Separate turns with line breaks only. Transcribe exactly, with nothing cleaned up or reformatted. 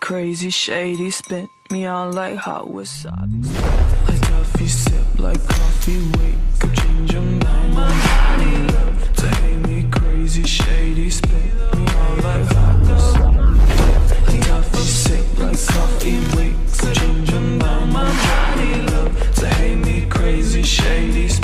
crazy, shady, spit me on like hot wasabi. Like coffee, sip like coffee, wake up, change your mind. My body love to hate me, crazy, shady, spit me on like hot wasabi. Like coffee, sip like coffee, wake up, change your mind. My body love to hate me, crazy, shady.